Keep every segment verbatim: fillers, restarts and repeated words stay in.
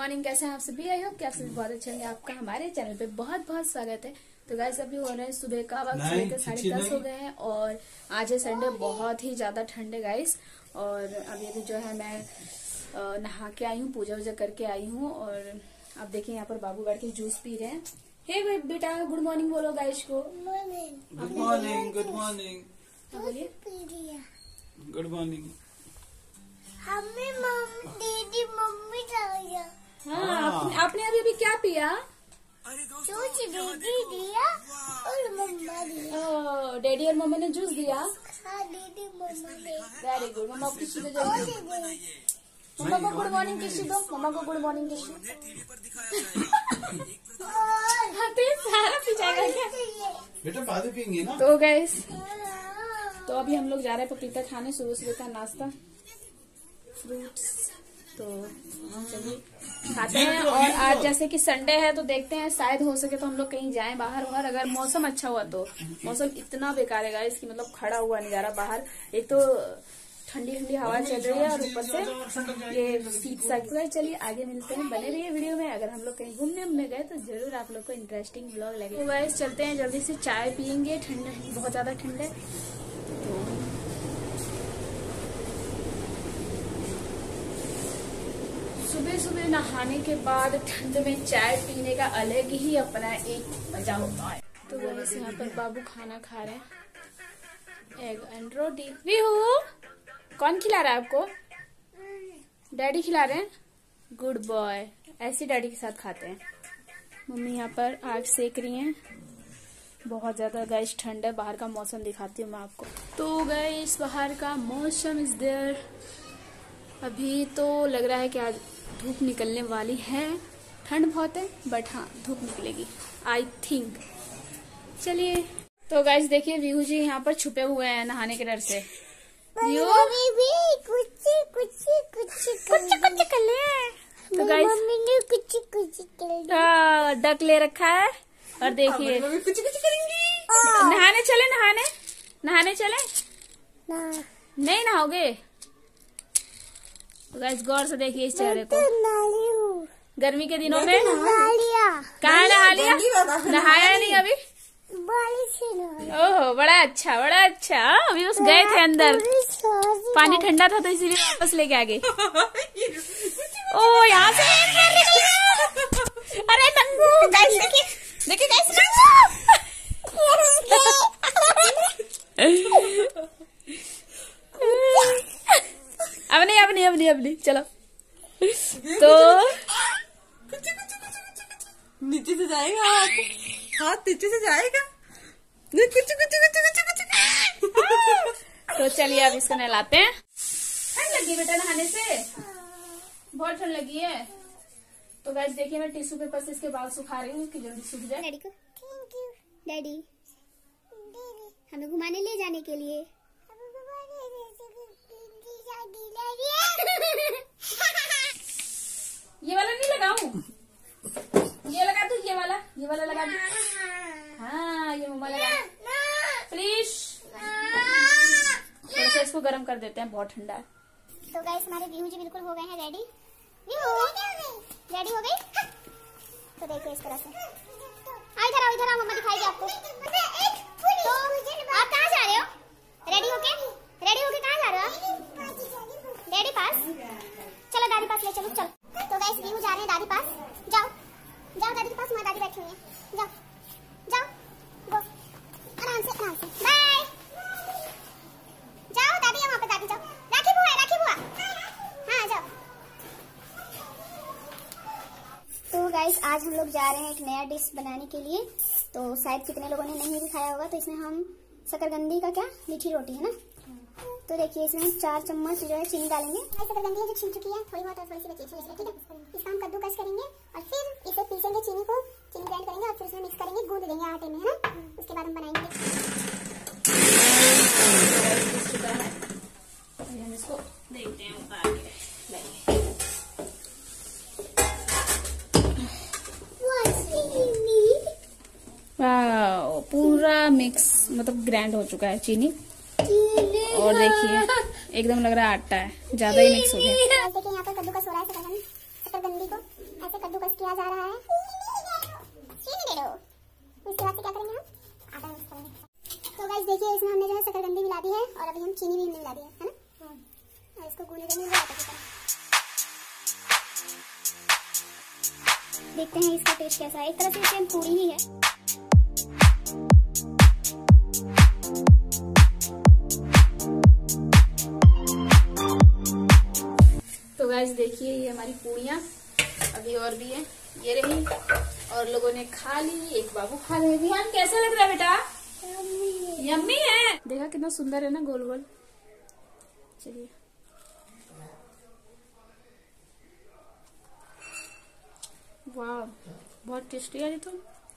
Morning, कैसे हैं आप सभी? आई होप कि आप सभी बहुत अच्छे होंगे। आपका हमारे चैनल पे बहुत बहुत स्वागत है। तो गाइस अभी हो रहे हैं सुबह का वक्त, सुबह के साढ़े दस हो गए हैं और आज है संडे। बहुत ही ज्यादा ठंड है गाइस। और अभी अभी जो है मैं नहा के आई हूँ, पूजा वूजा करके आई हूँ। और अब देखिए यहाँ पर बाबू बैठ के जूस पी रहे हैं। हे बेटा, गुड मॉर्निंग बोलो गाइस को। गुड मॉर्निंग, गुड मॉर्निंग बोलिए गुड मॉर्निंग। हमें मम्मी दीदी मम्मी चाहिए। हाँ, आपने, आपने अभी अभी क्या पिया? जूस दीदी दिया और मम्मा दिया। ओ, डैडी और मम्मी ने जूस दिया। हाँ दीदी मम्मा ने। Very good. मम्मा को किसी दो जल्दी। मम्मा को गुड मॉर्निंग किसी दो। मम्मा को गुड मॉर्निंग किसी। हाँ तो ये सारा पी जाएगा क्या? बेटा बाद में पियेंगे ना। तो गाइस, तो अभी हम लोग जा रहे हैं पपीता खाने। सुबह सुबह का नाश्ता, फ्रूट्स। तो चलिए खाते हैं। और आज जैसे कि संडे है तो देखते हैं, शायद हो सके तो हम लोग कहीं जाएं बाहर बाहर। अगर मौसम अच्छा हुआ तो। मौसम इतना बेकार है गाइस कि मतलब खड़ा हुआ नहीं जा रहा बाहर। एक तो ठंडी ठंडी हवा चल रही है और ऊपर से ये शीत सा। चलिए आगे मिलते हैं, बने रहिए वीडियो में। अगर हम लोग कहीं घूमने में गए तो जरूर आप लोग को इंटरेस्टिंग व्लॉग लगे। तो गाइस चलते हैं, जल्दी से चाय पियेंगे। ठंड बहुत ज्यादा ठंड है। सुबह सुबह नहाने के बाद ठंड में चाय पीने का अलग ही अपना एक मजा होता है। तो गाइस यहाँ पर बाबू खाना खा रहे हैं, एग एंड रोटी। विहू, कौन खिला रहा है आपको? डैडी खिला रहे हैं। गुड बॉय, ऐसे डैडी के साथ खाते हैं। मम्मी यहाँ पर आग सेक रही हैं। बहुत ज्यादा गाइस ठंड है। बाहर का मौसम दिखाती हूँ मैं आपको। तो गाइस बाहर का मौसम इज देयर। अभी तो लग रहा है कि आज धूप निकलने वाली है। ठंड बहुत है बट हाँ धूप निकलेगी आई थिंक। चलिए तो गाइस देखिए, विहू जी यहाँ पर छुपे हुए हैं नहाने के डर से। विहू कुछ कुछ कुछ कुछ कुछ कर ले। तो गाइस मम्मी ने कुछ कुछ कर डक ले रखा है। और देखिए कुछ कुछ करेंगी। नहाने चले, नहाने नहाने चले। ना नहीं नहाओगे? तो गाइस गौर से देखिए इस चेहरे को। नाली हूँ। गर्मी के दिनों में नहा लिया। कहाँ नहा लिया? नहाया नहीं अभी? बारिश से नहा। ओहो, बड़ा अच्छा बड़ा अच्छा। अभी बस गए थे अंदर, पानी ठंडा था तो इसीलिए वापस लेके आ गए। ओ यहाँ से अरे नंगू, गाइस देखिए देखिए गाइस अब नहीं अब नहीं अब नहीं अब नहीं चलो। तो नीचे से जाएगा हाथ, हाथ नीचे से जाएगा। कुछ कुछ कुछ कुछ कुछ। तो चलिए अब इसको नहलाते हैं। ठंड लगी बेटा नहाने से, बहुत ठंड लगी है। तो गाइस देखिए मैं टिश्यू पेपर से इसके बाल सुखा रही हूँ कि जल्दी सूख जाए। डैडी को थैंक यू। डैडी हमें घुमाने ले जाने के लिए। ये वाला नहीं लगाऊं, ये लगा दूं, ये वाला ये वाला लगा दूं। हाँ ये मम्मा लगा प्लीज। थोड़ा सा इसको गर्म कर देते हैं, बहुत ठंडा है। तो गाइस हमारे विहू जी बिल्कुल हो गए हैं रेडी। रेडी हो गई। तो देखो इस तरह से। आ इधर आओ, इधर आओ, मम्मा दिखाएगी आपको। तो आप कहाँ जा रहे हो? रेडी होके रेडी होके कहाँ जा रहे हो? डैडी पास। चलो दादी पास ले चलो, चलो। तो गाइस विहू जा रहे हैं दादी पास। जाओ जाओ दादी के पास, वहाँ दादी बैठी हुई है। जाओ जाओ गो, आराम से आराम से। बाय। जाओ दादी है वहाँ पे, दादी जाओ। राखी बुआ, राखी बुआ। हाँ जाओ। तो गाइस आज हम लोग जा रहे हैं एक नया डिश बनाने के लिए। तो शायद कितने लोगों ने नहीं भी खाया होगा। तो इसमें हम शकरकंदी का क्या मीठी रोटी है ना। तो देखिए इसमें हम चार चम्मच जो है चीनी डालेंगे। शकरकंदी जो छिल चुकी है थोड़ी बहुत और थोड़ी सी बची है, ठीक है। इसका हम कद्दूकस करेंगे और फिर इसे पीसेंगे, चीनी को चीनी ग्राइंड करेंगे और फिर इसमें मिक्स करेंगे, गूंद देंगे आटे में, है ना। उसके बाद हम बनाएंगे। हम इसको देखते हैं उतार के। वाह, पूरा मिक्स मतलब ग्राइंड हो चुका है चीनी। और देखिए एकदम लग रहा है आटा है, ज्यादा ही मिक्स हो गया। देखिए यहाँ पर कद्दूकस हो रहा है। शकरकंदी को ऐसे कद्दूकस किया जा रहा है। चीनी दे दो। उसके बाद से क्या करेंगे हम? आटा मिक्स करेंगे। तो गाइस देखिए इसमें हमने जो है शकरकंदी मिला दी है और अभी हम चीनी भी मिला दी है, है ना? और इसको गूंद देंगे आटे की तरह। देखते हैं इसका टेस्ट कैसा है। एक तरह से सेम पूरी ही है। तो गाइस देखिए ये हमारी पूड़ियाँ अभी और भी है, ये रही और लोगों ने खा ली। एक बाबू खा रहे हैं। कैसा लग रहा है बेटा? यम्मी है। देखा कितना सुंदर है ना, गोल गोल। चलिए वाह बहुत टेस्टी है ये तो।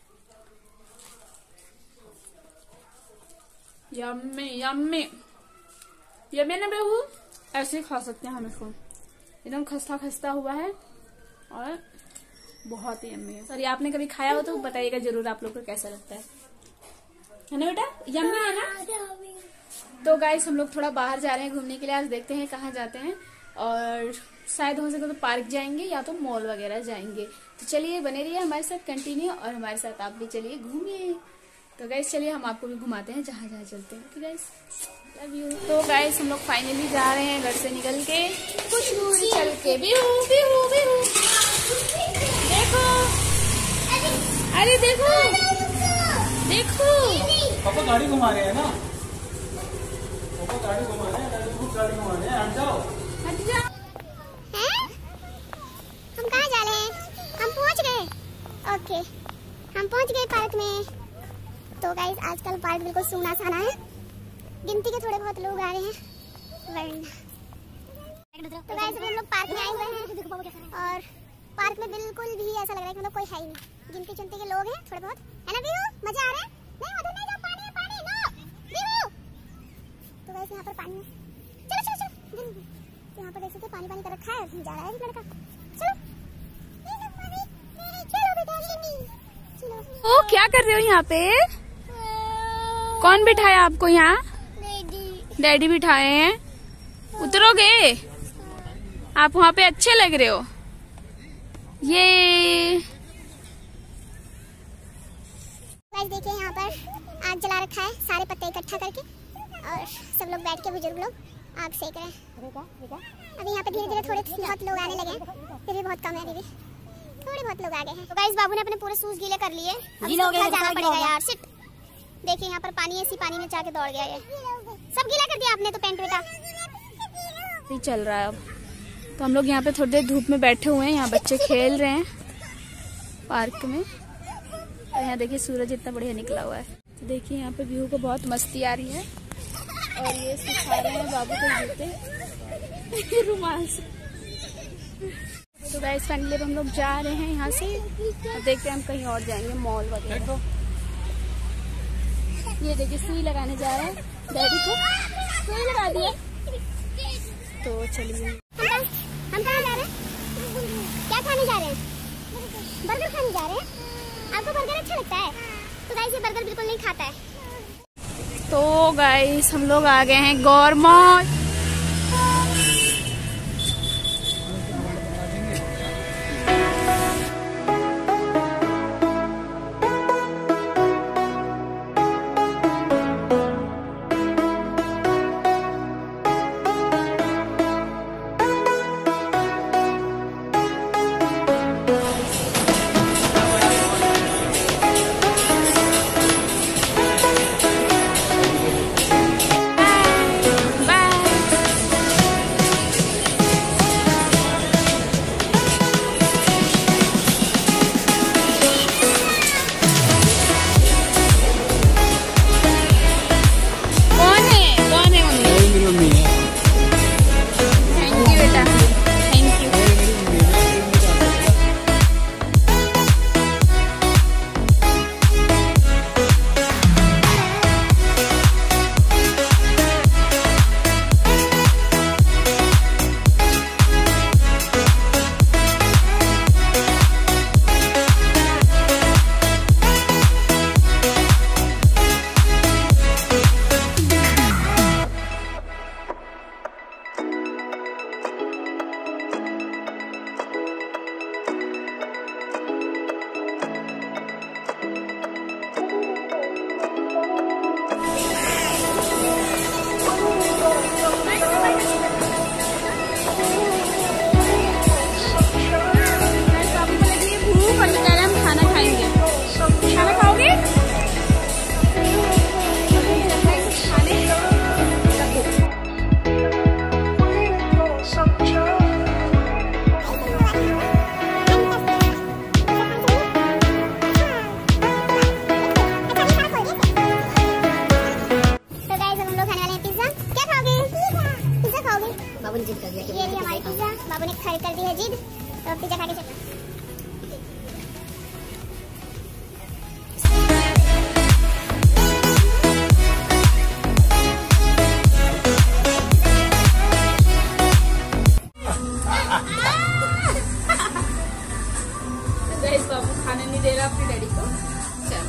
यम्मी यम्मी यम्मी ना बेहू। ऐसे ही खा सकते हैं हम इसको, एकदम खस्ता खस्ता हुआ है और बहुत ही यम्मी है। सॉरी आपने कभी खाया हो तो बताइएगा जरूर आप लोग को कैसा लगता है, है ना बेटा? यम्मी है ना? तो गाइस हम लोग थोड़ा बाहर जा रहे हैं घूमने के लिए। आज देखते हैं कहाँ जाते हैं और शायद हो सके तो पार्क जाएंगे या तो मॉल वगैरह जाएंगे। तो चलिए बने रहिए हमारे साथ कंटिन्यू और हमारे साथ आप भी चलिए घूमिए। तो गाइस चलिए हम आपको भी घुमाते हैं जहाँ जहाँ चलते हैं। Okay guys love you. तो गाइस हम लोग फाइनली जा रहे हैं घर से निकल के, कुछ दूर चल के। बिहू बिहू बिहू देखो, अरे देखो देखो पापा गाड़ी घुमा रहे हैं ना, पापा गाड़ी घुमा रहे हैं, गाड़ी घुमा रहे हैं। हट जाओ हट जाओ। हैं? हम कहाँ जा रहे हैं? हम पहुँच गए। ओके हम पहुँच गए पार्क में। तो गाइस आजकल पार्क बिल्कुल सूना साना है, गिनती के थोड़े बहुत लोग आ रहे हैं वरना। तो गाइस अभी हम लोग पार्क में आए हुए हैं और पार्क में बिल्कुल भी ऐसा लग रहा है कि मतलब कोई है ही नहीं, गिनती चुनती के लोग हैं थोड़े बहुत, है ना बिहू? मजा आ रहा है? नहीं उधर नहीं जाओ, पानी है पानी नो बिहू। तो गाइस यहाँ पर पानी है, चलो चलो चलो। तो यहाँ पर देख सकते पानी पानी कर रखा है, जा रहा है लड़का। चलो चलो बेटा चलो। ओ क्या कर रहे हो यहाँ पे? कौन बिठाया आपको यहाँ? डैडी बिठाए हैं। उतरोगे? आप वहाँ पे अच्छे लग रहे हो। ये गाइस देखिए यहाँ पर आग जला रखा है सारे पत्ते इकट्ठा करके और सब लोग बैठ के बुजुर्ग लोग आग सेक रहे हैं। अभी यहाँ पे धीरे धीरे थोड़े बहुत लोग आने लगे हैं, फिर भी बहुत कम है, अभी भी थोड़े बहुत लोग आ गए हैं। तो गाइस बाबू ने अपने पूरे शूज गीले कर लिए, अभी लोग जाना पड़ेगा यार। सिट देखिए यहाँ पर पानी, ऐसी पानी में जाके दौड़ गया ये, सब गीला कर दिया आपने तो पैंट बेटा। नहीं चल रहा है अब। तो हम लोग यहाँ पे थोड़ी देर धूप में बैठे हुए हैं, यहाँ बच्चे खेल रहे हैं पार्क में और यहाँ देखिए सूरज इतना बढ़िया निकला हुआ है। तो देखिए यहाँ पे व्यू को बहुत मस्ती आ रही है और ये सिखा रहे हैं बाबू को जूते रुमाल से। तो गाइस फाइनली हम लोग जा रहे हैं यहाँ से और देखते हैं हम कहीं और जाएंगे मॉल वगैरह। ये देखिए सुई लगाने जा रहे हैं डैडी को, सुई लगा दिए। तो चलिए हम कहाँ जा रहे हैं? क्या खाने जा रहे हैं? बर्गर खाने जा रहे हैं। आपको बर्गर अच्छा लगता है? तो गाइस ये बर्गर बिल्कुल नहीं खाता है। तो गाइस हम लोग आ गए हैं गौर मॉल। Bye. हमारी पिज्जा बाबू ने खरीद कर दी है जिद, तो पिज्जा खा के चलना। बाबू खाने नहीं दे रहा अपने डैडी को। चलो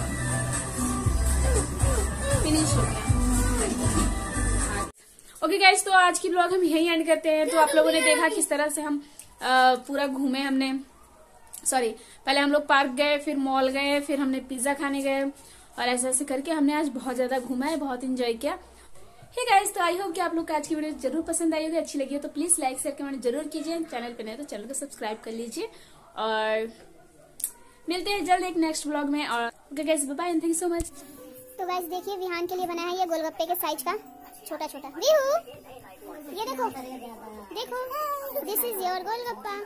फिनिश हो गया। ओके गाइस, तो आज की ब्लॉग हम यहीं एंड करते हैं। तो आप लोगों ने देखा किस तरह से हम आ, पूरा घूमे। हमने सॉरी पहले हम लोग पार्क गए, फिर मॉल गए, फिर हमने पिज्जा खाने गए, और ऐसे ऐसे करके हमने आज बहुत ज्यादा घूमा है, बहुत इंजॉय किया। हे गाइस, तो आई होप कि आप लोग को आज की वीडियो जरूर पसंद आई होगी, अच्छी लगी हो तो प्लीज लाइक शेयर कमेंट जरूर कीजिए। चैनल पे नए तो चैनल को सब्सक्राइब कर लीजिए, और मिलते हैं जल्द एक नेक्स्ट ब्लॉग में। और okay guys, bye bye and thank you so much. तो गाइस देखिए, विहान के लिए बनाया है ये गोलगप्पे के साइज का छोटा छोटा। विहू ये देखो देखो, दिस इज योर गोलगप्पा।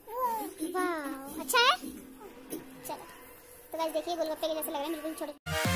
वाह अच्छा है। चलो तो गाइस देखिए, गोलगप्पे के जैसे लग रहे हैं, बिल्कुल छोटे।